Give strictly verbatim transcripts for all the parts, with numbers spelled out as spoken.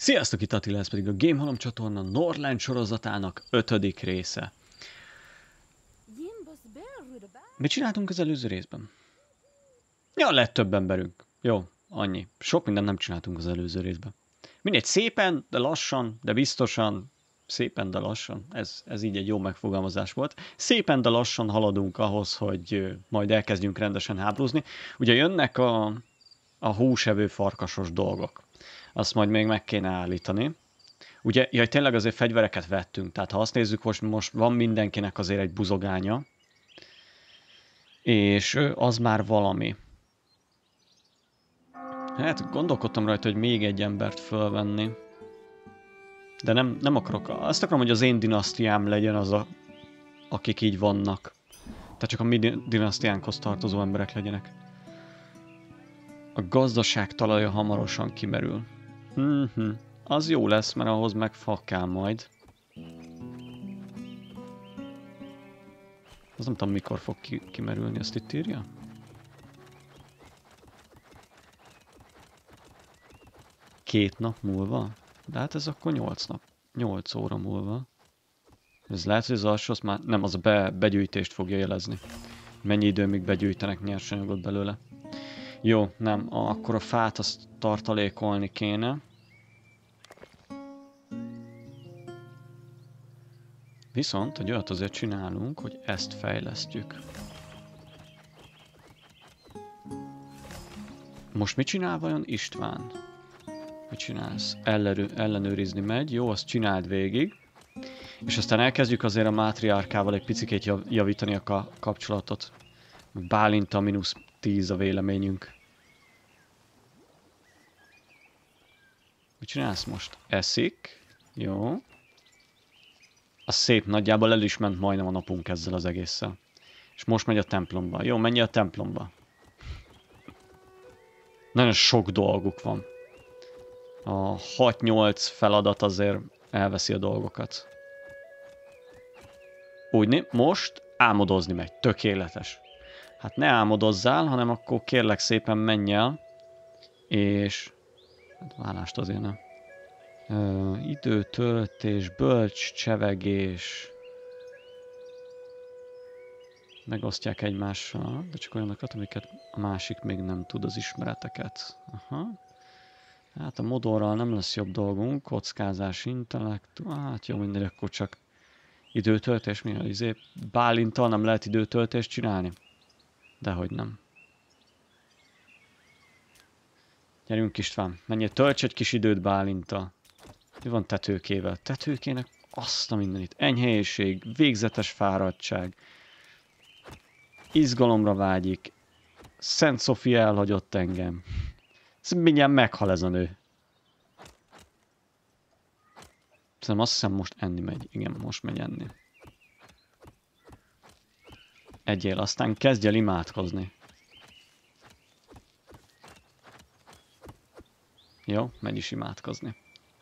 Sziasztok, itt Attila, ez pedig a Gamehalom csatorna Northland sorozatának ötödik része. Mit csináltunk az előző részben? Ja, lett több emberünk. Jó, annyi. Sok mindent nem csináltunk az előző részben. Mindegy, szépen, de lassan, de biztosan, szépen, de lassan. Ez, ez így egy jó megfogalmazás volt. Szépen, de lassan haladunk ahhoz, hogy majd elkezdjünk rendesen háborúzni. Ugye jönnek a, a húsevő farkasos dolgok. Azt majd még meg kéne állítani. Ugye, jaj, tényleg azért fegyvereket vettünk, tehát ha azt nézzük, most, most van mindenkinek azért egy buzogánya, és az már valami. Hát gondolkodtam rajta, hogy még egy embert fölvenni, de nem, nem akarok, azt akarom, hogy az én dinasztiám legyen az, a, akik így vannak. Tehát csak a mi dinasztiánkhoz tartozó emberek legyenek. A gazdaság talaja hamarosan kimerül. Mm-hmm. Az jó lesz, mert ahhoz meg fa kell majd. Az nem tudom, mikor fog ki kimerülni, azt itt írja? Két nap múlva? De hát ez akkor nyolc nap. Nyolc óra múlva. Ez lehet, hogy az alsó, az már nem, az a be, begyűjtést fogja jelezni. Mennyi idő, míg begyűjtenek nyersanyagot belőle. Jó, nem, akkor a fát azt tartalékolni kéne. Viszont egy olyat azért csinálunk, hogy ezt fejlesztjük. Most mit csinál vajon István? Mit csinálsz? Ellenő, ellenőrizni megy. Jó, azt csináld végig. És aztán elkezdjük azért a mátriárkával egy picikét javítani a ka kapcsolatot. Bálinta mínusz tíz a véleményünk. Mit csinálsz most? Eszik. Jó. Az szép, nagyjából el is ment majdnem a napunk ezzel az egésszel. És most megy a templomba. Jó, menj a templomba. Nagyon sok dolguk van. A hat-nyolc feladat azért elveszi a dolgokat. Úgy, most álmodozni megy. Tökéletes. Hát ne álmodozzál, hanem akkor kérlek szépen menj el. És... hát vállást azért nem. Ö, időtöltés, bölcs, csevegés. Megosztják egymással, de csak olyanokat, amiket a másik még nem tud, az ismereteket. Aha. Hát a modorral nem lesz jobb dolgunk, kockázás, intellektu, hát jó, mindegy, akkor csak időtöltés, mi a izé? Bálinttal nem lehet időtöltést csinálni? Dehogy nem. Gyerünk István, menjél, tölts egy kis időt Bálinttal. Mi van tetőkével? Tetőkének azt a mindenit. Enyhélység, végzetes fáradtság. Izgalomra vágyik. Szent Sofia elhagyott engem. Mindjárt meghal ez a nő. Szerintem azt hiszem most enni megy. Igen, most megy enni. Egyél, aztán kezdj el imádkozni. Jó, megy is imádkozni.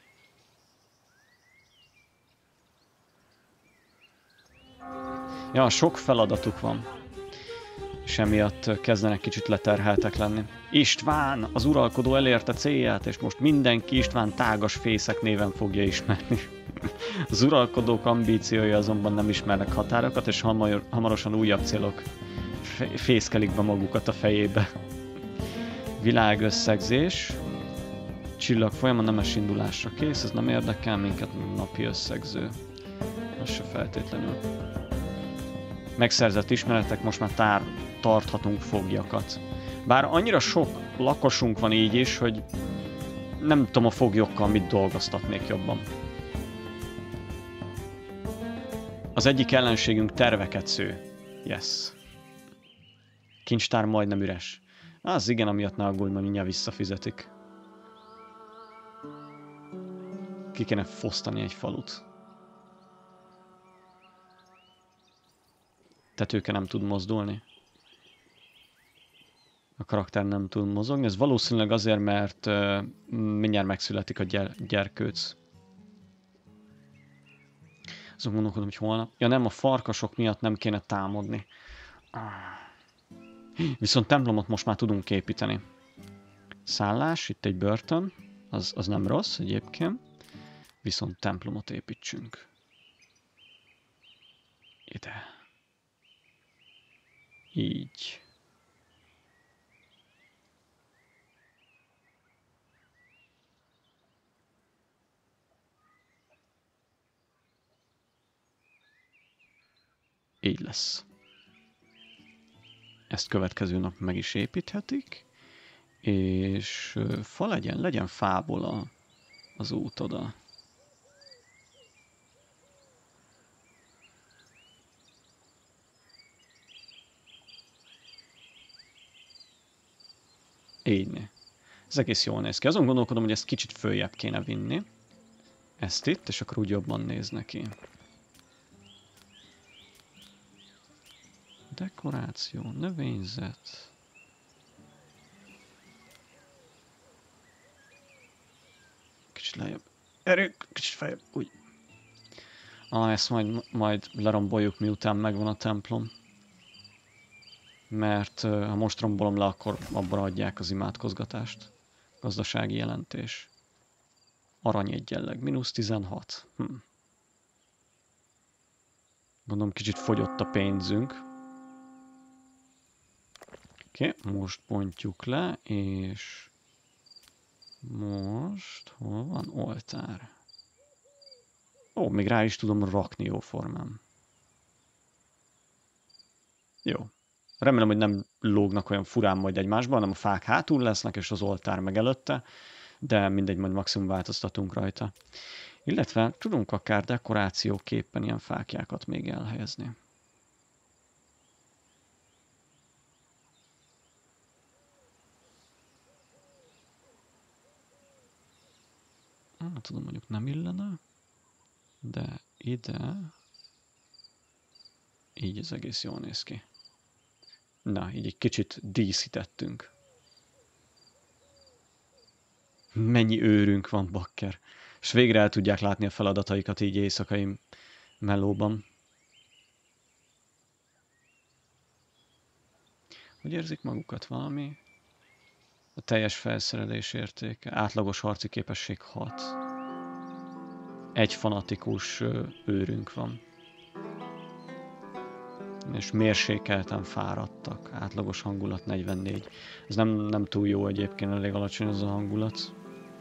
Ja, sok feladatuk van. És emiatt kezdenek kicsit leterheltek lenni. István, az uralkodó elérte célját, és most mindenki István tágas fészek néven fogja ismerni. Az uralkodók ambíciói azonban nem ismernek határokat, és hamar, hamarosan újabb célok fészkelik be magukat a fejébe. Világösszegzés. Csillag folyama nemes indulásra kész, ez nem érdekel minket, mint napi összegző. Az se feltétlenül. Megszerzett ismeretek, most már tár tarthatunk foglyokat. Bár annyira sok lakosunk van így is, hogy nem tudom a foglyokkal mit dolgoztatnék jobban. Az egyik ellenségünk terveket sző. Yes. Kincstár majdnem üres. Az igen, amiatt ne aggódj, mert mindjárt visszafizetik. Ki kéne fosztani egy falut. Tetőke nem tud mozdulni. A karakter nem tud mozogni. Ez valószínűleg azért, mert uh, mindjárt megszületik a gyere gyerkőc. Azon gondolkodom, hogy holnap. Ja nem, a farkasok miatt nem kéne támadni. Viszont templomot most már tudunk építeni. Szállás, itt egy börtön. Az, az nem rossz egyébként. Viszont templomot építsünk. Ide. Így. Így lesz. Ezt következő nap meg is építhetik, és fa legyen, legyen fából a, az út oda. Így. Ez egész jól néz ki. Azon gondolkodom, hogy ezt kicsit följebb kéne vinni. Ezt itt, és akkor úgy jobban néz neki. Dekoráció, növényzet. Kicsit lejjebb. Erő, kicsit feljebb. Úgy. Ah, ezt majd, majd leromboljuk, miután megvan a templom. Mert ha most rombolom le, akkor abban adják az imádkozgatást. Gazdasági jelentés. Aranyegyenleg, mínusz tizenhat. Hm. Gondolom kicsit fogyott a pénzünk. Oké, okay, most bontjuk le, és most hol van oltár? Ó, még rá is tudom rakni jó formán. Jó. Remélem, hogy nem lógnak olyan furán majd egymásban, hanem a fák hátul lesznek, és az oltár meg előtte, de mindegy, majd maximum változtatunk rajta. Illetve tudunk akár dekorációképpen ilyen fákjákat még elhelyezni. Nem tudom, mondjuk nem illene, de ide így az egész jól néz ki. Na, így egy kicsit díszítettünk. Mennyi őrünk van, bakker. És végre el tudják látni a feladataikat így éjszakai melóban. Hogy érzik magukat valami? A teljes felszerelés értéke. Átlagos harci képesség hat. Egy fanatikus őrünk van. És mérsékelten fáradtak. Átlagos hangulat negyvennégy. Ez nem, nem túl jó egyébként, elég alacsony az a hangulat.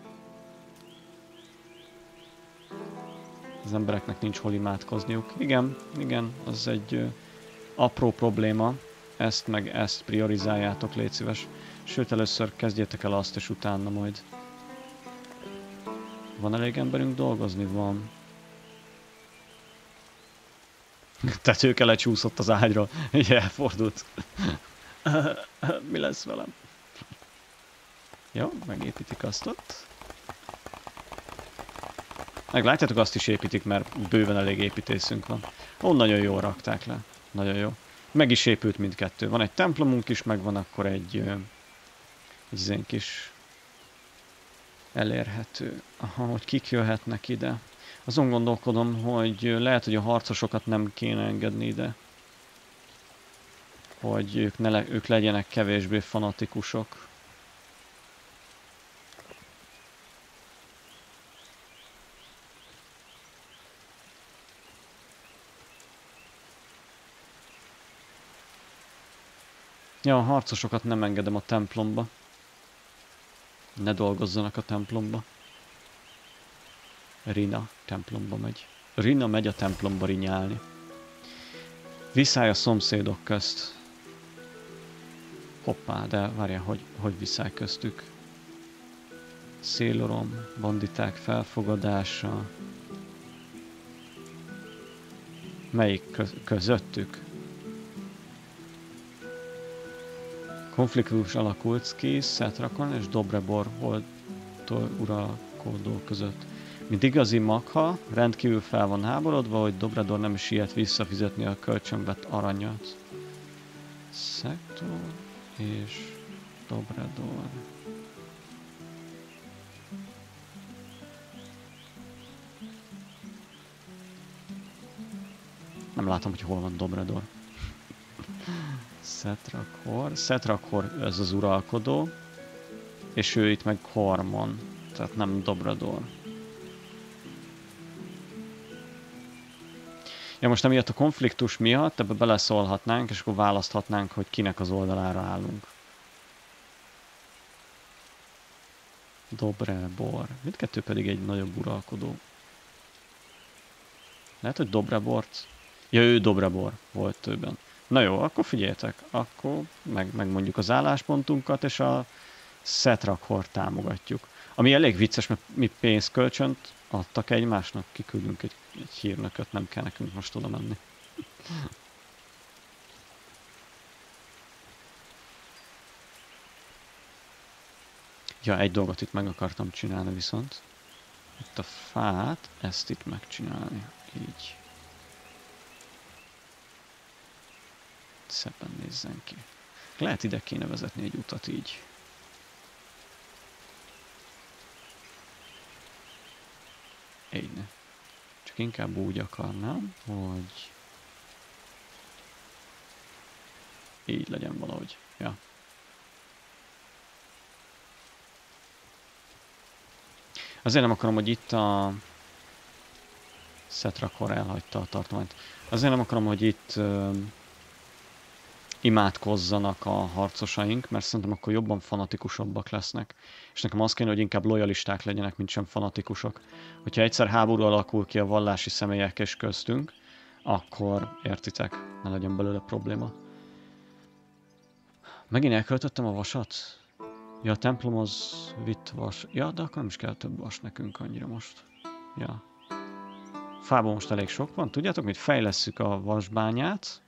Az embereknek nincs hol imádkozniuk. Igen, igen, az egy ö, apró probléma. Ezt meg ezt priorizáljátok, légy szíves. Sőt, először kezdjétek el azt, és utána majd. Van elég emberünk dolgozni? Van. Tetőke lecsúszott az ágyról. Így elfordult. Mi lesz velem? Jó, megépítik azt ott. Meglátjátok, azt is építik, mert bőven elég építészünk van. Ó, nagyon jól rakták le. Nagyon jó. Meg is épült mindkettő. Van egy templomunk is, meg van akkor egy... egy zén kis... elérhető. Aha, hogy kik jöhetnek ide. Azon gondolkodom, hogy lehet, hogy a harcosokat nem kéne engedni ide. Hogy ők, ne le, ők legyenek kevésbé fanatikusok. Ja, a harcosokat nem engedem a templomba. Ne dolgozzanak a templomba. Rina templomba megy. Rina megy a templomba rinyálni. Viszály a szomszédok közt. Hoppá, de várjál, hogy, hogy viszály köztük? Szélorom, banditák felfogadása. Melyik köz közöttük? Konfliktus alakult ki Szetrakon és Dobrebor Holdtól uralkodó között. Mint igazi magha, rendkívül fel van háborodva, hogy Dobredor nem is ilyet visszafizetni a kölcsönvett aranyat. Szektor és Dobredor. Nem látom, hogy hol van Dobredor. Szetrakor. Szetrakor ez az uralkodó, és ő itt meg Hormon. tehát nem Dobrador. Ja, most emiatt a konfliktus miatt ebbe beleszólhatnánk, és akkor választhatnánk, hogy kinek az oldalára állunk. Dobrebor. Mindkettő pedig egy nagyobb uralkodó. Lehet, hogy Dobrebort? Ja, ő Dobrebor volt többen. Na jó, akkor figyeljetek, akkor meg, megmondjuk az álláspontunkat, és a Szetrakhort támogatjuk. Ami elég vicces, mert mi pénzkölcsönt adtak egymásnak, kiküldünk egy, egy hírnököt, nem kell nekünk most oda menni. Ja, egy dolgot itt meg akartam csinálni viszont. Itt a fát, ezt itt megcsinálni. Így. Szépen nézzen ki. Lehet ide kéne vezetni egy utat így. Így ne. Csak inkább úgy akarnám, hogy így legyen valahogy. Ja. Azért nem akarom, hogy itt a Szetrakhor elhagyta a tartományt. Azért nem akarom, hogy itt uh, imádkozzanak a harcosaink, mert szerintem akkor jobban fanatikusabbak lesznek. És nekem az kéne, hogy inkább lojalisták legyenek, mint sem fanatikusok. Hogyha egyszer háború alakul ki a vallási személyek és köztünk, akkor értitek, ne legyen belőle probléma. Megint elköltöttem a vasat? Ja, a templomhoz vitt vas. Ja, de akkor nem is kell több vas nekünk annyira most. Ja. Fából most elég sok van. Tudjátok, mit fejlesszük a vasbányát.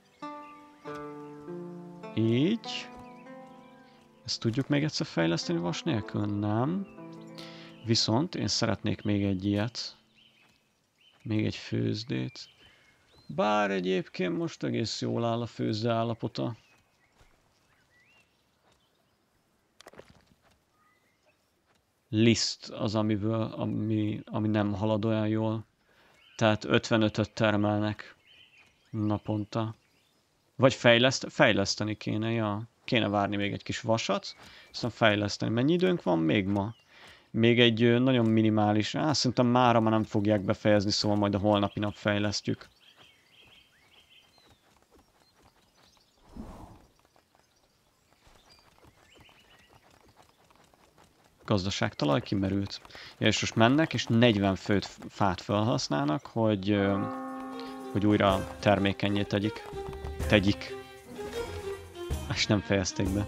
Így. Ezt tudjuk még egyszer fejleszteni vas nélkül? Nem. Viszont én szeretnék még egy ilyet. Még egy főzdét. Bár egyébként most egész jól áll a főzde állapota. Liszt az, amiből, ami, ami nem halad olyan jól. Tehát ötvenötöt termelnek naponta. Vagy fejleszt, fejleszteni kéne, ja. Kéne várni még egy kis vasat, aztán fejleszteni. Mennyi időnk van még ma? Még egy nagyon minimális, á, szerintem mára már nem fogják befejezni, szóval majd a holnapi nap fejlesztjük. Gazdaságtalaj kimerült. Ja, és most mennek, és negyven főt fát felhasználnak, hogy, hogy újra termékenyé tegyik. Tegyik. És nem fejezték be.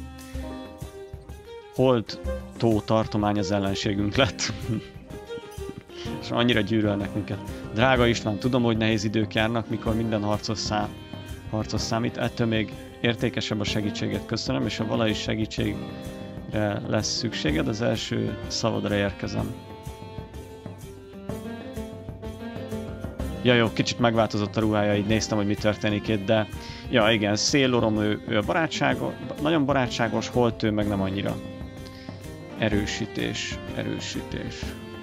Hold tó tartomány az ellenségünk lett. És annyira gyűlölnek minket. Drága István, tudom, hogy nehéz idők járnak, mikor minden harcos, szám, harcos számít, ettől még értékesebb a segítséget. Köszönöm, és ha valahogy segítségre lesz szükséged, az első szavadra érkezem. Ja jó, kicsit megváltozott a ruhája, így néztem, hogy mi történik itt, de ja igen, Szélorom, ő, ő a barátságos, nagyon barátságos, Holt ő meg nem annyira. Erősítés, erősítés.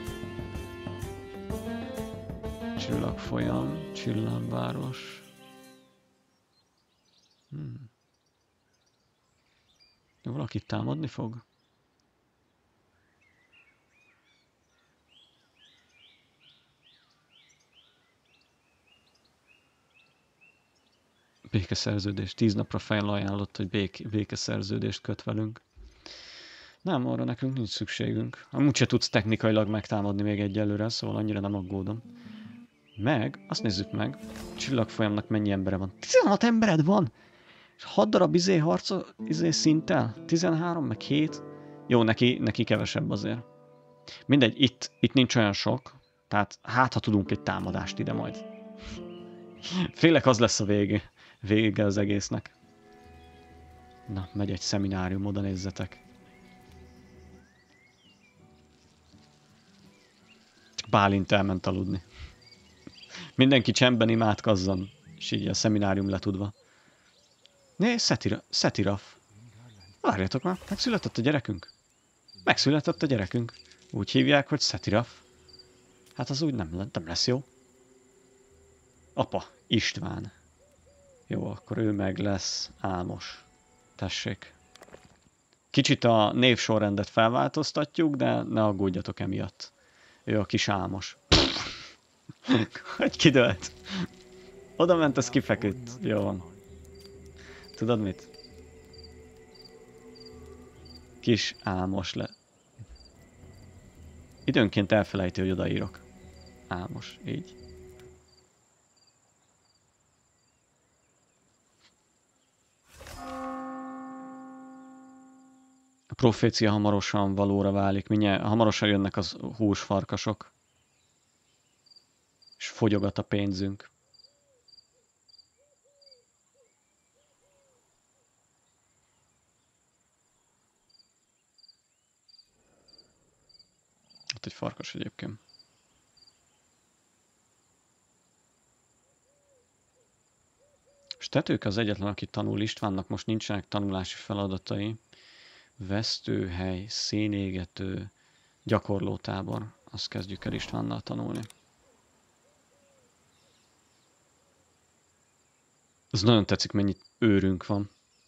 Csillagfolyam, Csillagváros. Hmm. Valaki támadni fog? Békeszerződés. Tíz napra felajánlott, hogy bék békeszerződést köt velünk. Nem, arra nekünk nincs szükségünk. Amúgy se tudsz technikailag megtámadni még egyelőre, szóval annyira nem aggódom. Meg, azt nézzük meg, Csillagfolyamnak mennyi embere van. tizenhat embered van! És hat darab izé harca, izé szinttel? tizenhárom, meg hét? Jó, neki, neki kevesebb azért. Mindegy, itt, itt nincs olyan sok, tehát hát ha tudunk egy támadást ide majd. Félek az lesz a vége, vége az egésznek. Na, megy egy szeminárium, oda nézzetek. Csak Bálint elment aludni. Mindenki csendben imádkozzon, és így a szeminárium letudva. Né, Szetiraf. Várjatok már, megszületett a gyerekünk. Megszületett a gyerekünk. Úgy hívják, hogy Szetiraf. Hát az úgy nem, nem lesz jó. Apa, István. Jó, akkor ő meg lesz Álmos. Tessék. Kicsit a névsorrendet felváltoztatjuk, de ne aggódjatok emiatt. Ő a kis álmos. Hogy kidőlt. Oda ment, az kifeküdt. Jó van. Tudod mit? Kis álmos le. Időnként elfelejti, hogy odaírok. Álmos, így. A profécia hamarosan valóra válik. Mindjárt, hamarosan jönnek az húsfarkasok. És fogyogat a pénzünk. Ott egy farkas egyébként. És tetők az egyetlen, aki tanul. Istvánnak most nincsenek tanulási feladatai. Vesztőhely, szénégető, gyakorlótábor. Azt kezdjük el Istvánnal tanulni. Ez nagyon tetszik, mennyi őrünk van.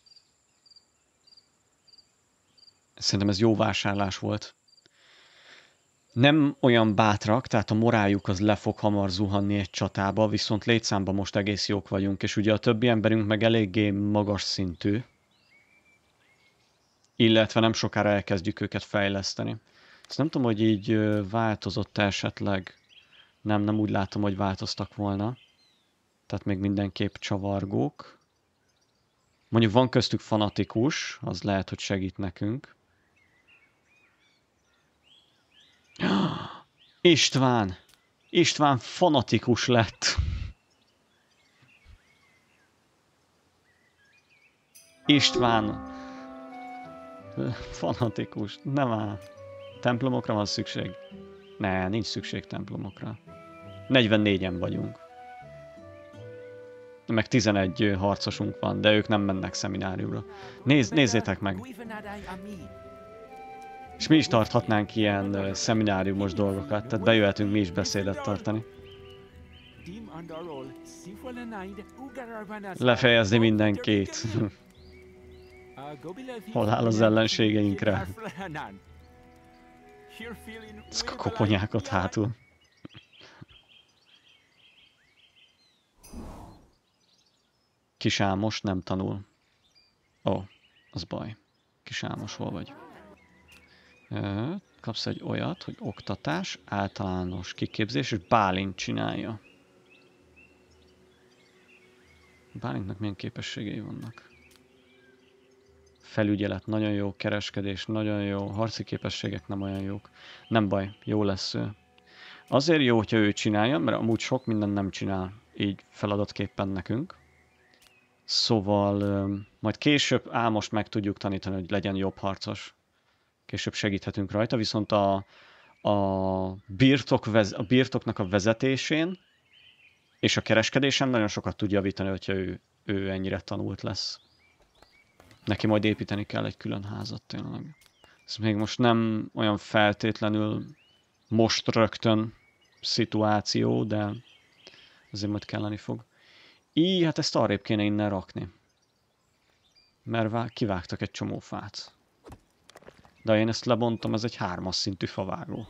Szerintem ez jó vásárlás volt. Nem olyan bátrak, tehát a moráljuk az le fog hamar zuhanni egy csatába, viszont létszámban most egész jók vagyunk, és ugye a többi emberünk meg eléggé magas szintű, illetve nem sokára elkezdjük őket fejleszteni. Ezt nem tudom, hogy így változott esetleg. Nem, nem úgy látom, hogy változtak volna. Tehát még mindenképp csavargók. Mondjuk van köztük fanatikus, az lehet, hogy segít nekünk. István! István fanatikus lett. István fanatikus. Nem áll. Templomokra van szükség? Ne, nincs szükség templomokra. negyvennégyen vagyunk. Meg tizenegy harcosunk van, de ők nem mennek szemináriumra. Nézz, nézzétek meg! És mi is tarthatnánk ilyen szemináriumos dolgokat, tehát bejöhetünk mi is beszédet tartani. Lefejezni mindenkit. Hol áll az ellenségeinkre? Ezek a koponyákat hátul. Kis álmos nem tanul. Ó, az baj. Kis álmos, hol vagy? Kapsz egy olyat, hogy oktatás, általános kiképzés, és Bálint csinálja. Bálintnak milyen képességei vannak? Felügyelet nagyon jó, kereskedés nagyon jó, harci képességek nem olyan jók. Nem baj, jó lesz ő. Azért jó, hogyha ő csinálja, mert amúgy sok mindent nem csinál így feladatképpen nekünk. Szóval majd később álmost meg tudjuk tanítani, hogy legyen jobb harcos. Később segíthetünk rajta, viszont a, a, birtok vez, a birtoknak a vezetésén és a kereskedésen nagyon sokat tud javítani, hogyha ő, ő ennyire tanult lesz. Neki majd építeni kell egy külön házat tényleg. Ez még most nem olyan feltétlenül most rögtön szituáció, de azért majd kelleni fog. Így, hát ezt arrébb kéne innen rakni. Mert kivágtak egy csomó fát. De én ezt lebontom, ez egy hármas szintű favágó.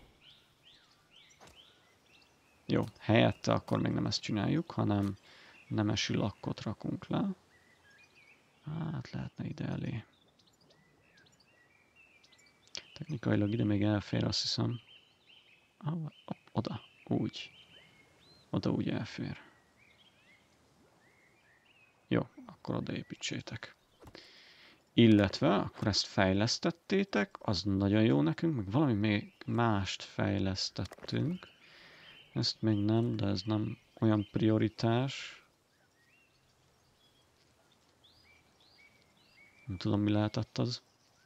Jó, helyette akkor még nem ezt csináljuk, hanem nemesi lakkot rakunk le. Hát lehetne ide elé. Technikailag ide még elfér, azt hiszem. Ah, oda, úgy. Oda úgy elfér. Jó, akkor oda építsétek. Illetve, akkor ezt fejlesztettétek, az nagyon jó nekünk, meg valami még mást fejlesztettünk. Ezt még nem, de ez nem olyan prioritás. Nem tudom, mi lehetett az.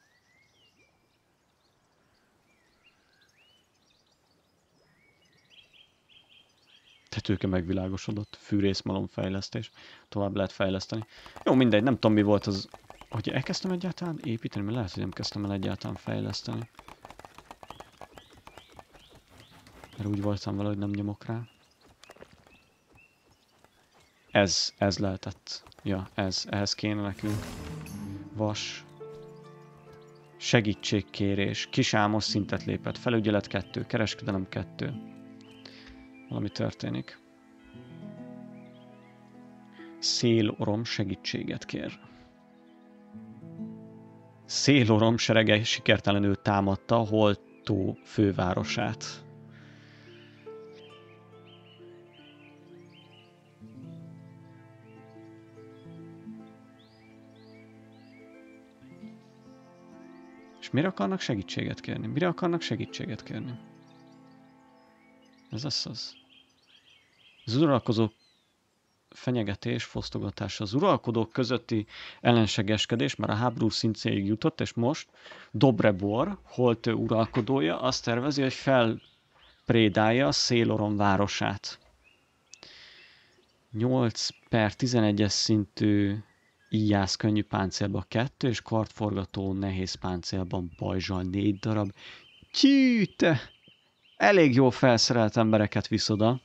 Tetőke megvilágosodott, fűrészmalom fejlesztés. Tovább lehet fejleszteni. Jó, mindegy, nem tudom, mi volt az... Hogy elkezdtem egyáltalán építeni, mert lehet, hogy nem kezdtem el egyáltalán fejleszteni. Mert úgy voltam vele, hogy nem nyomok rá. Ez, ez lehetett. Ja, ez, ehhez kéne nekünk. Vas. Segítségkérés. Kisálmos szintet lépett. Felügyelet kettő. Kereskedelem kettő. Valami történik. Szélorom segítséget kér. Szélorom serege sikertelenül támadta Holtó fővárosát. És mire akarnak segítséget kérni? Mire akarnak segítséget kérni? Ez az az. Az uralkodó fenyegetés, fosztogatás. Az uralkodók közötti ellenségeskedés már a háború szintjéig jutott, és most Dobrebor, Holtő uralkodója azt tervezi, hogy felprédálja Szélorom városát. nyolc per tizenegyes szintű íjász könnyű páncélban kettő, és kartforgató nehéz páncélban pajzsal négy darab. Tyű, te! Elég jól felszerelt embereket visz oda.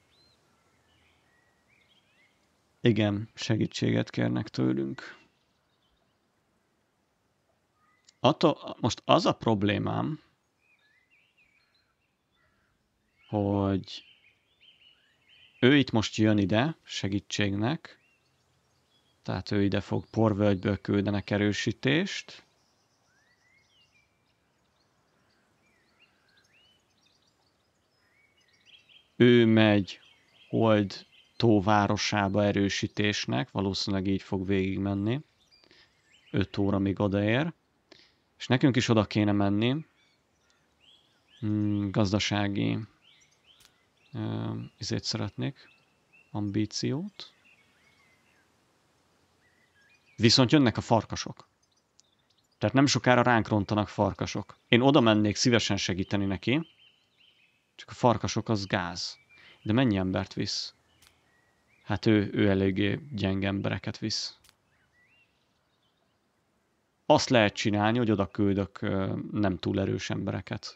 Igen, segítséget kérnek tőlünk. Attól, most az a problémám, hogy ő itt most jön ide segítségnek, tehát ő ide fog porvölgyből küldenek erősítést. Ő megy Hold tóvárosába erősítésnek, valószínűleg így fog végigmenni. öt óra még odaér. És nekünk is oda kéne menni. Hmm, gazdasági uh, izét szeretnék. Ambíciót. Viszont jönnek a farkasok. Tehát nem sokára ránk rontanak farkasok. Én oda mennék szívesen segíteni neki. Csak a farkasok az gáz. De mennyi embert visz? Hát ő, ő eléggé gyenge embereket visz. Azt lehet csinálni, hogy oda küldök nem túl erős embereket.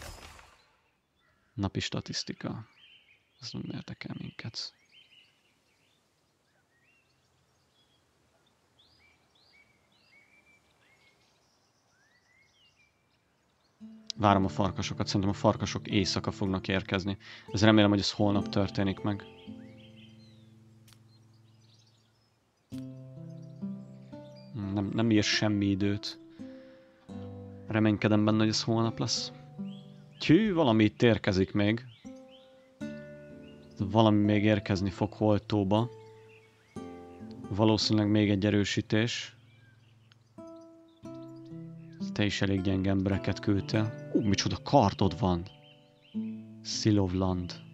Napi statisztika. Ez nem érdekel minket. Várom a farkasokat. Szerintem a farkasok éjszaka fognak érkezni. Ez remélem, hogy ez holnap történik meg. Nem, nem ír semmi időt. Reménykedem benne, hogy ez holnap lesz. Hű, valami itt érkezik még. Valami még érkezni fog Holtóba. Valószínűleg még egy erősítés. Te is elég gyenge embereket küldtél. Ú, micsoda kardod van. Szilovland.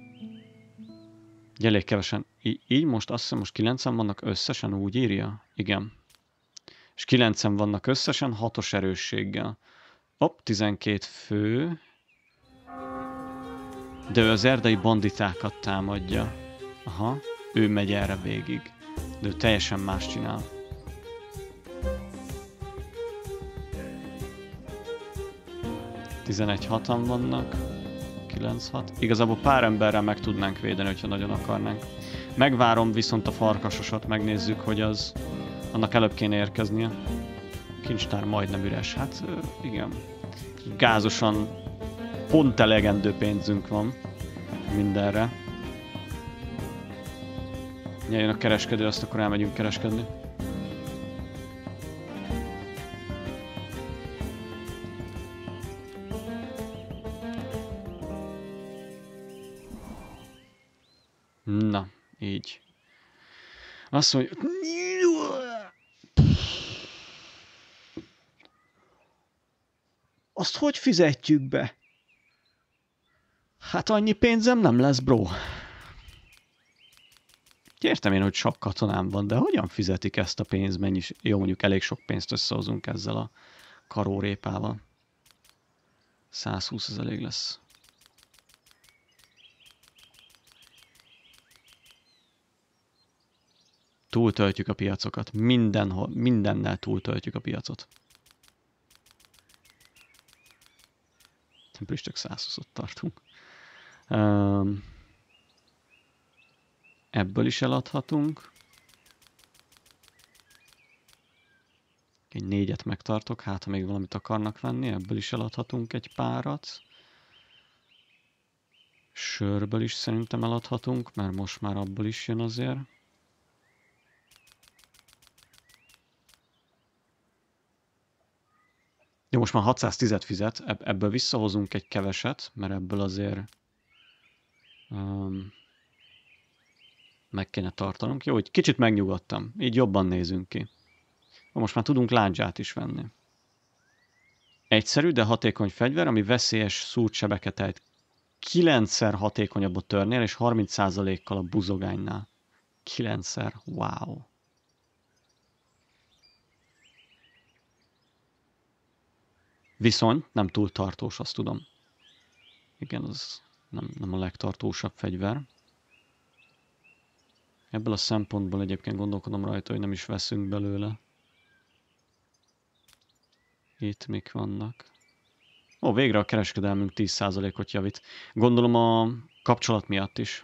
Elég kevesen. Í- így most azt hiszem, most kilencen vannak összesen, úgy írja? Igen. És kilencen vannak összesen, hatos erősséggel. Hopp, tizenkét fő. De ő az erdei banditákat támadja. Aha, ő megy erre végig. De ő teljesen más csinál. tizenegy hatan vannak. kilenc hat. Igazából pár emberrel meg tudnánk védeni, hogyha nagyon akarnánk. Megvárom viszont a farkasosat, megnézzük, hogy az... Annak előbb kéne érkeznie. Kincstár majdnem üres. Hát igen. Gázosan pont elegendő pénzünk van mindenre. Jön a kereskedő, azt akkor elmegyünk kereskedni. Na, így. Azt mondja... Azt hogy fizetjük be? Hát annyi pénzem nem lesz, bro. Értem én, hogy sok katonám van, de hogyan fizetik ezt a pénzmennyis? Jó, mondjuk elég sok pénzt összehozunk ezzel a karórépával. százhúsz az elég lesz. Túltöltjük a piacokat. Mindenhol, mindennel túltöltjük a piacot. Ebből is csak százhúszot tartunk. Um, ebből is eladhatunk. Egy négyet megtartok, hát ha még valamit akarnak venni, ebből is eladhatunk egy párat. Sörből is szerintem eladhatunk, mert most már abból is jön azért. Jó, most már hatszáztízet fizet, ebből visszahozunk egy keveset, mert ebből azért um, meg kéne tartanunk. Jó, hogy kicsit megnyugodtam, így jobban nézünk ki. Most már tudunk lándzsát is venni. Egyszerű, de hatékony fegyver, ami veszélyes szúrt sebeket ejt. kilencszer hatékonyabb a törnél, és harminc százalékkal a buzogánynál. kilencszer, wow. Viszont nem túl tartós, azt tudom. Igen, az nem, nem a legtartósabb fegyver. Ebből a szempontból egyébként gondolkodom rajta, hogy nem is veszünk belőle. Itt mik vannak. Ó, végre a kereskedelmünk tíz százalékot javít. Gondolom a kapcsolat miatt is.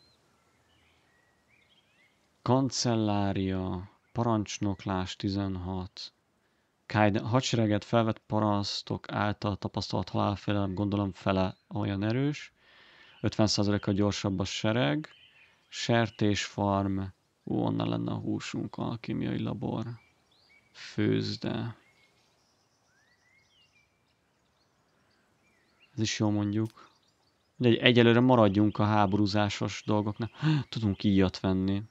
Kancellária, parancsnoklás tizenhat. Kaiden, hadsereget felvett parasztok által tapasztalt halálfélelem gondolom fele olyan erős. ötven százalékkal gyorsabb a sereg. Sertésfarm. Ó, onnan lenne a húsunk, alkimiai labor. Főzde. Ez is jó mondjuk. De egyelőre maradjunk a háborúzásos dolgoknál. Tudunk íjat venni.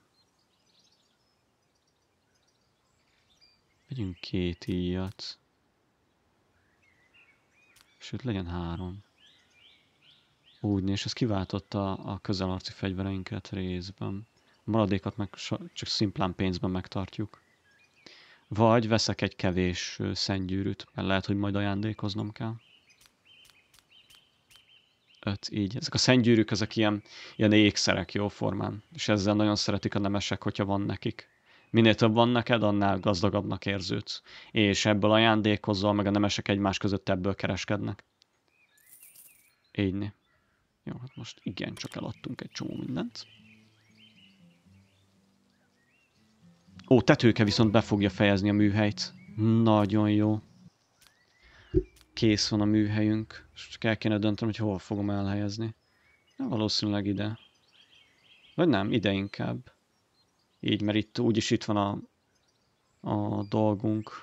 Vegyünk két íjat. Sőt, legyen három. Úgy, és ez kiváltotta a közelarci fegyvereinket részben. A maradékat meg csak szimplán pénzben megtartjuk. Vagy veszek egy kevés szentgyűrűt, mert lehet, hogy majd ajándékoznom kell. Öt, így. Ezek a szentgyűrűk, ezek ilyen, ilyen ékszerek jó formán. És ezzel nagyon szeretik a nemesek, hogyha van nekik. Minél több van neked, annál gazdagabbnak érződsz. És ebből ajándékozol, meg a nemesek egymás között ebből kereskednek. Így. Jó, hát most igen, csak eladtunk egy csomó mindent. Ó, tetőke viszont be fogja fejezni a műhelyt. Nagyon jó. Kész van a műhelyünk. Csak el kéne döntenem, hogy hol fogom elhelyezni. Na, valószínűleg ide. Vagy nem, ide inkább. Így, mert itt úgyis itt van a, a dolgunk.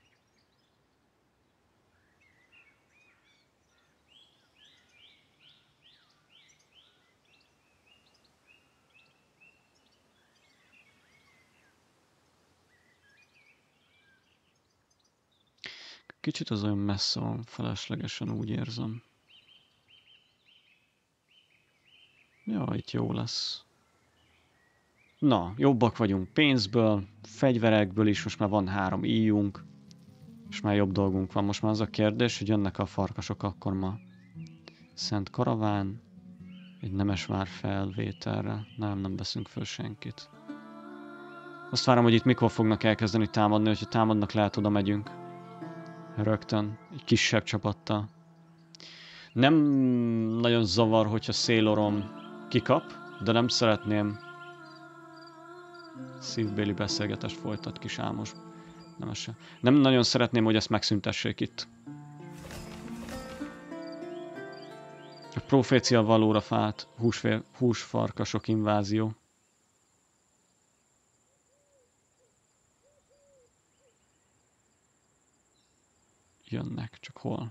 Kicsit az olyan messze van, feleslegesen úgy érzem. Ja, itt jó lesz. Na, jobbak vagyunk pénzből, fegyverekből is, most már van három íjunk. És már jobb dolgunk van. Most már az a kérdés, hogy jönnek a farkasok akkor ma. Szent Karaván, egy Nemesvár felvételre. Nem, nem veszünk föl senkit. Azt várom, hogy itt mikor fognak elkezdeni támadni, hogyha támadnak, lehet oda megyünk. Rögtön, egy kisebb csapattal. Nem nagyon zavar, hogyha Szélorom kikap, de nem szeretném szívbéli beszélgetést folytat kis álmos. Nem, nem nagyon szeretném, hogy ezt megszüntessék itt. A profécia valóra fált húsfél, húsfarkasok invázió. Jönnek, csak hol?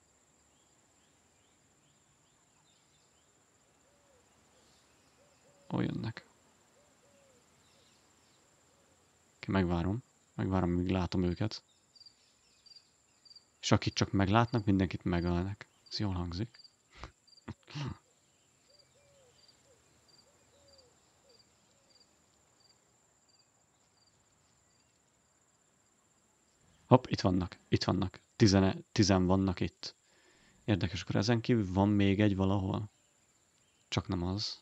Hol jönnek? Oké, megvárom. Megvárom, míg látom őket. És akit csak meglátnak, mindenkit megölnek. Ez jól hangzik. Hopp, itt vannak, itt vannak. Tizene, tizen vannak itt. Érdekes, akkor ezen kívül van még egy valahol? Csak nem az.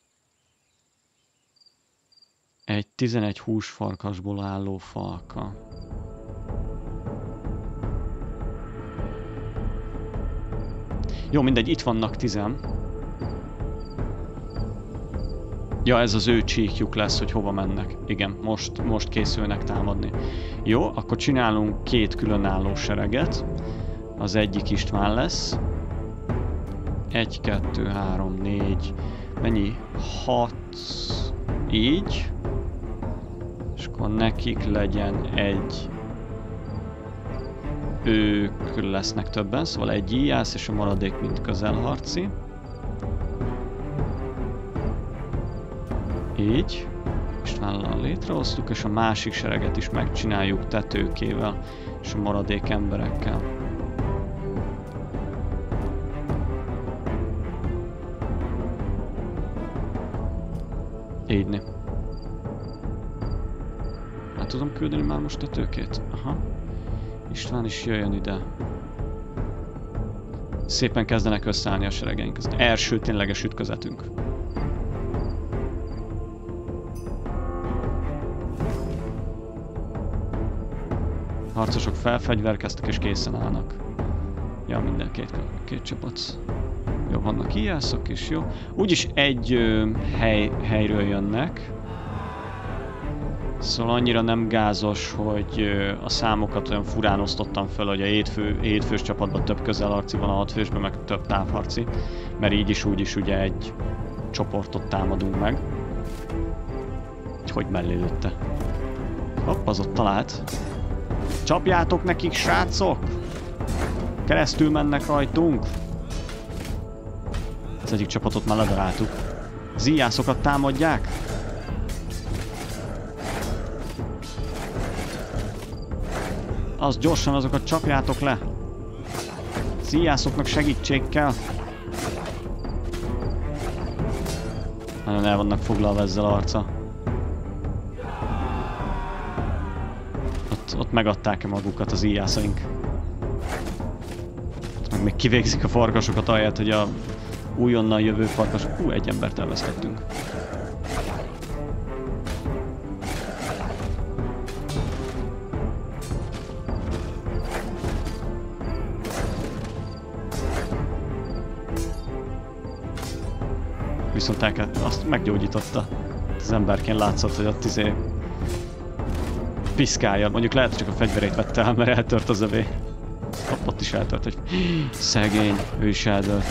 Egy tizenegy húsfarkasból álló falka. Jó, mindegy, itt vannak tizen. Ja, ez az ő csíkjuk lesz, hogy hova mennek. Igen, most, most készülnek támadni. Jó, akkor csinálunk két különálló sereget. Az egyik István lesz. Egy, kettő, három, négy. Mennyi? Hat. Így. És akkor nekik legyen egy. Ők lesznek többen, szóval egy íjász, és a maradék mind közelharci. Így. Istvánnal létrehoztuk, és a másik sereget is megcsináljuk tetőkével, és a maradék emberekkel. Ígyni. Hát tudom küldeni már most tetőkét? Aha. István is jöjjön ide. Szépen kezdenek összeállni a seregeink. Ez első tényleges ütközetünk. Harcosok felfegyverkeztek és készen állnak. Ja, minden két, két csapat. Jó, vannak íjászok is, jó. Úgyis egy ö, hely, helyről jönnek. Szóval annyira nem gázos, hogy ö, a számokat olyan furán osztottam fel, hogy a hétfő, hétfős csapatban több közelharci van, a hatfősben meg több távharci. Mert így is úgy is ugye egy csoportot támadunk meg. Hogy mellé lőtte. Hopp, az ott talált. Csapjátok nekik, srácok! Keresztül mennek rajtunk. Az egyik csapatot már ledaráltuk. Az íjászokat támadják. Az gyorsan azokat csapjátok le. Az íjászoknak segítség kell. Nagyon el vannak foglalva ezzel a arca. Ott, ott megadták-e magukat az íjászaink. Ott meg még kivégzik a farkasokat ahelyett, hogy a újonnan jövő farkas... Hú, egy embert elvesztettünk. Viszont el kell, azt meggyógyította. Az emberként látszott, hogy ott izé... piszkálja. Mondjuk lehet, hogy csak a fegyverét vette el, mert eltört az övé. Ott, ott is eltört, hogy... Szegény, ő is eldőlt.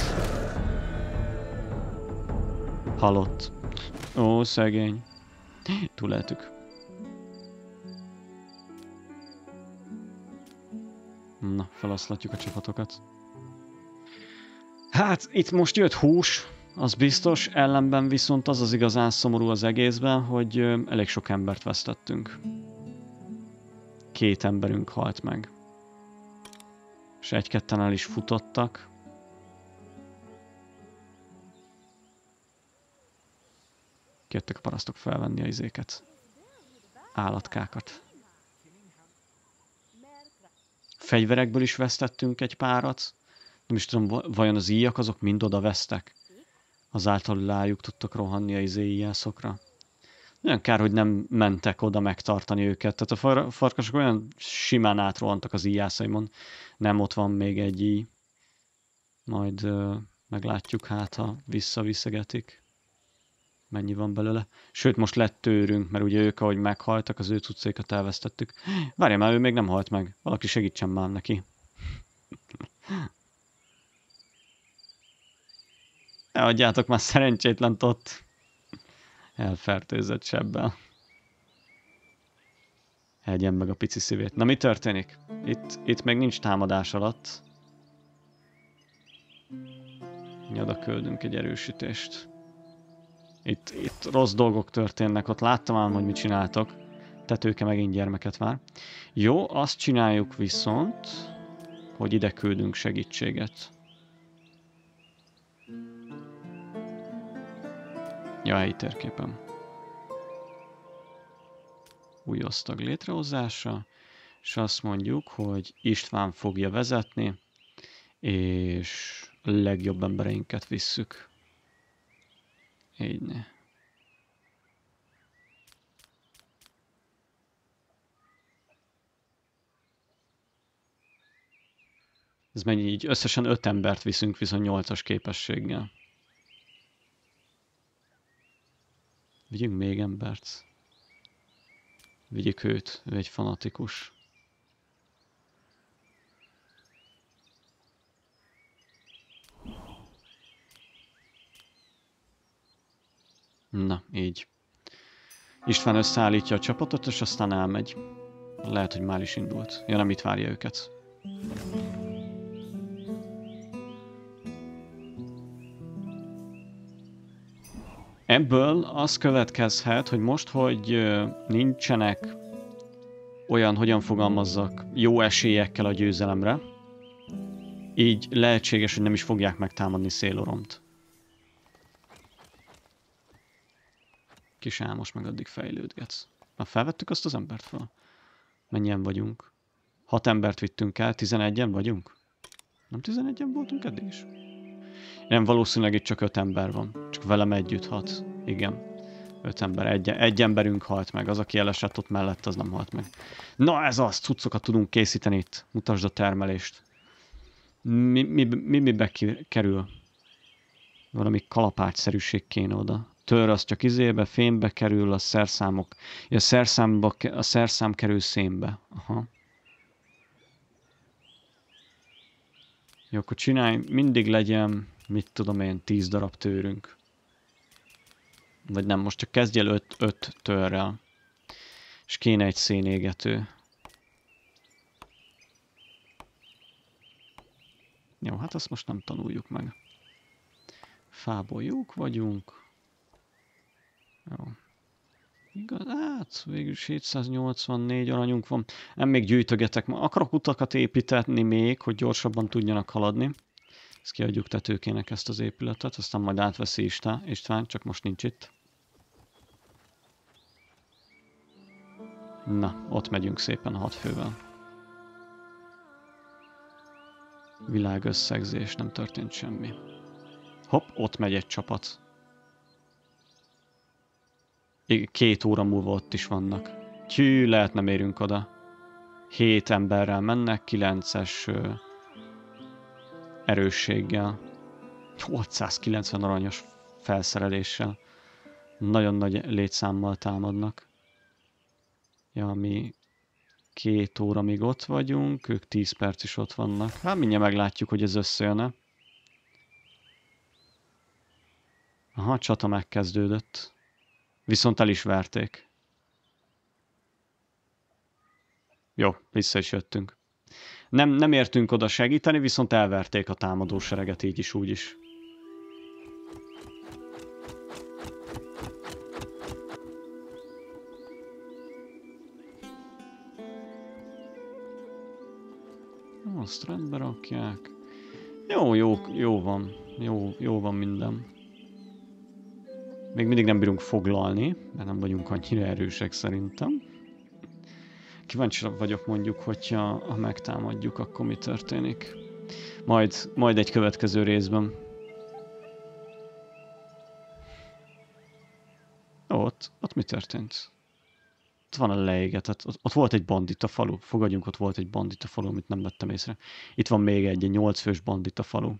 Halott. Ó, szegény. Túléltük. Na, feloszlatjuk a csapatokat. Hát, itt most jött hús, az biztos, ellenben viszont az az igazán szomorú az egészben, hogy elég sok embert vesztettünk. Két emberünk halt meg. És egy-ketten el is futottak. Jöttek a parasztok felvenni a izéket. Állatkákat. Fegyverekből is vesztettünk egy párat. Nem is tudom, vajon az íjak azok mind oda vesztek? Azáltal rájuk tudtak rohanni a izé íjászokra. Nagyon kár, hogy nem mentek oda megtartani őket. Tehát a far farkasok olyan simán átrohantak az íjászaimon. Nem ott van még egy íj. Majd uh, meglátjuk, hát ha visszaviszegetik. Mennyi van belőle. Sőt, most lett tőrünk, mert ugye ők, ahogy meghaltak, az ő cuccaikat elvesztettük. Várjál már, ő még nem halt meg. Valaki segítsen már neki. Elhagyjátok már szerencsétlent ott. Elfertőzött sebbel. Egyen meg a pici szívét. Na, mi történik? Itt, itt még nincs támadás alatt. Oda küldünk egy erősítést. Itt, itt rossz dolgok történnek, ott láttam ám, hogy mit csináltok. Tetőke megint gyermeket vár. Jó, azt csináljuk viszont, hogy ide küldünk segítséget. Ja, helyi térképen. Új osztag létrehozása, és azt mondjuk, hogy István fogja vezetni, és a legjobb embereinket visszük. Így ne. Ez mennyi így? Összesen öt embert viszünk viszont nyolcas képességgel. Vigyünk még embert. Vigyük őt, ő egy fanatikus. Na, így. István összeállítja a csapatot, és aztán elmegy. Lehet, hogy már is indult. Ja, nem itt várja őket. Ebből az következhet, hogy most, hogy nincsenek olyan, hogyan fogalmazzak, jó esélyekkel a győzelemre, így lehetséges, hogy nem is fogják megtámadni Széloromt. Kis Álmos meg addig fejlődgetsz. Na, felvettük azt az embert fel? Mennyien vagyunk? Hat embert vittünk el, tizenegyen vagyunk? Nem tizenegyen voltunk eddig is? Nem, valószínűleg itt csak öt ember van. Csak velem együtt hat. Igen. Öt ember. Egy, egy emberünk halt meg. Az, aki elesett ott mellett, az nem halt meg. Na ez az! Cuccokat tudunk készíteni itt. Mutasd a termelést. Mi, mi, mi mibe kerül? Valami kalapácsszerűség kéne oda. Tör az csak izébe, fémbe kerül, a szerszámok. A, szerszámba, a szerszám kerül szénbe. Aha. Jó, akkor csinálj, mindig legyen, mit tudom én, tíz darab tőrünk. Vagy nem, most csak kezdj el öt, öt tőrrel. És kéne egy szénégető. Jó, hát azt most nem tanuljuk meg. Fából jók vagyunk. Jó. Igaz, hát végül hétszáznyolcvannégy aranyunk van. Nem, még gyűjtögetek. Ma akarok utakat építeni még, hogy gyorsabban tudjanak haladni. Ezt kiadjuk tetőkének ezt az épületet, aztán majd átveszi István, István, csak most nincs itt. Na, ott megyünk szépen hat fővel. Világösszegzés, nem történt semmi. Hopp, ott megy egy csapat. Két óra múlva ott is vannak. Tyű, lehet nem érünk oda. Hét emberrel mennek, kilences ö, erősséggel. nyolcszázkilencven aranyos felszereléssel. Nagyon nagy létszámmal támadnak. Ja, mi két óra még ott vagyunk, ők tíz perc is ott vannak. Hát mindjárt meglátjuk, hogy ez összejön-e. Aha, csata megkezdődött. Viszont el is verték. Jó, vissza is jöttünk. Nem, nem értünk oda segíteni, viszont elverték a támadó sereget így is, úgy is. Azt rendbe rakják. Jó, jó, jó van. Jó, jó van minden. Még mindig nem bírunk foglalni, mert nem vagyunk annyira erősek szerintem. Kíváncsi vagyok mondjuk, hogyha ha megtámadjuk, akkor mi történik. Majd, majd egy következő részben. Ó, ott, ott mi történt? Ott van a leégetett. Ott, ott volt egy bandita falu. Fogadjunk, ott volt egy bandita falu, amit nem vettem észre. Itt van még egy, egy nyolc fős bandita falu.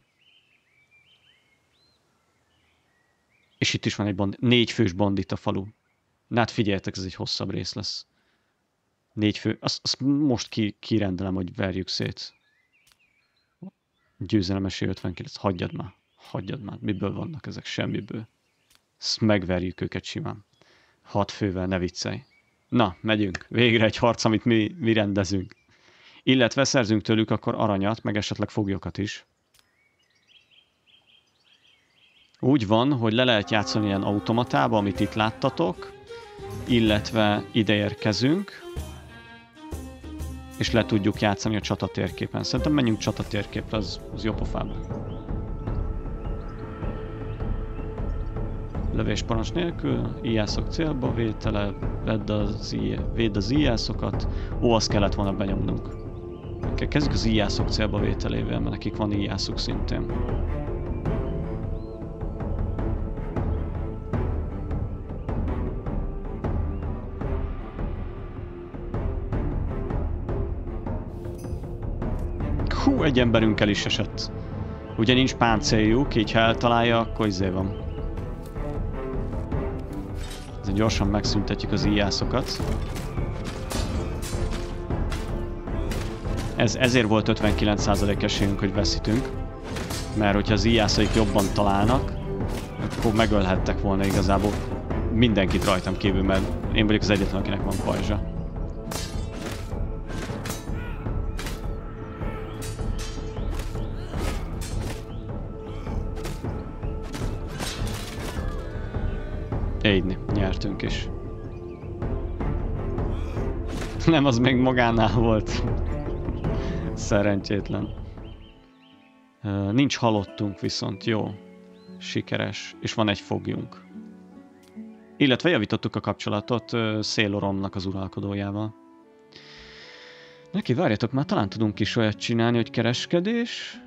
És itt is van egy band, négy fős bandita falu. Na hát figyeljetek, ez egy hosszabb rész lesz. Négy fő. Azt, azt most ki, kirendelem, hogy verjük szét. Győzelem esély ötvenkilenc. Hagyjad már. Hagyjad már. Miből vannak ezek? Semmiből. Ezt megverjük őket simán. Hat fővel, ne viccelj. Na, megyünk. Végre egy harc, amit mi, mi rendezünk. Illetve szerzünk tőlük akkor aranyat, meg esetleg foglyokat is. Úgy van, hogy le lehet játszani ilyen automatába, amit itt láttatok, illetve ide érkezünk, és le tudjuk játszani a csatatérképen. Szerintem menjünk csatatérképre, az, az jó pofában. Lövésparancs nélkül, íjászok célba vétele, vedd az, védd az íjászokat. Ó, azt kellett volna benyomnunk. Kezdjük az íjászok célba vételével, mert nekik van íjászuk szintén. Hú, egy emberünk el is esett. Ugye nincs páncéljuk, így ha eltalálja, akkor izé van. Ez Gyorsan megszüntetjük az íjászokat. Ez, ezért volt ötvenkilenc százalék esélyünk, hogy veszítünk. Mert hogyha az íjászaik jobban találnak, akkor megölhettek volna igazából mindenkit rajtam kívül, mert én vagyok az egyetlen, akinek van pajzsa. Így, nyertünk is. Nem, az még magánál volt. Szerencsétlen. Uh, nincs halottunk viszont, jó. Sikeres. És van egy foglyunk. Illetve javítottuk a kapcsolatot uh, Széloromnak az uralkodójával. Neki, várjatok, már talán tudunk is olyat csinálni, hogy kereskedés.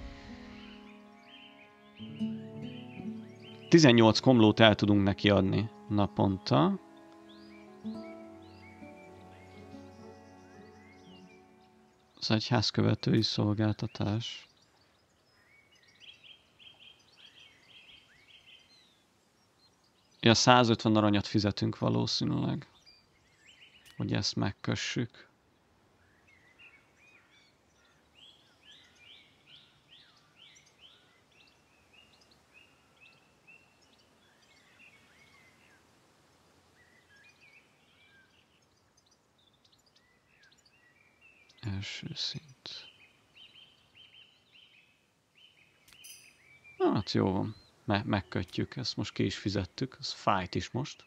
tizennyolc komlót el tudunk neki adni naponta. Ez egy házkövetői szolgáltatás. Ja, százötven aranyat fizetünk valószínűleg, hogy ezt megkössük. Első szint. Hát jó van. Me megkötjük. Ezt most ki is fizettük. Ez fájt is most.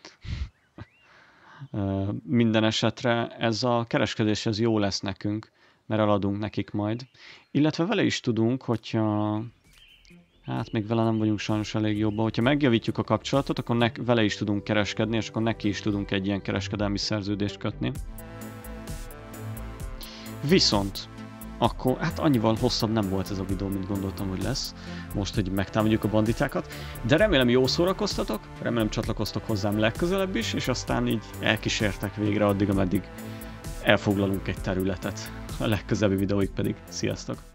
Minden esetre ez a kereskedés ez jó lesz nekünk, mert eladunk nekik majd. Illetve vele is tudunk, hogyha... Hát még vele nem vagyunk sajnos elég jobban. Hogyha megjavítjuk a kapcsolatot, akkor ne vele is tudunk kereskedni, és akkor neki is tudunk egy ilyen kereskedelmi szerződést kötni. Viszont, akkor hát annyival hosszabb nem volt ez a videó, mint gondoltam, hogy lesz. Most, hogy megtámadjuk a banditákat. De remélem jól szórakoztatok, remélem csatlakoztok hozzám legközelebb is, és aztán így elkísértek végre addig, ameddig elfoglalunk egy területet. A legközelebbi videóig pedig. Sziasztok!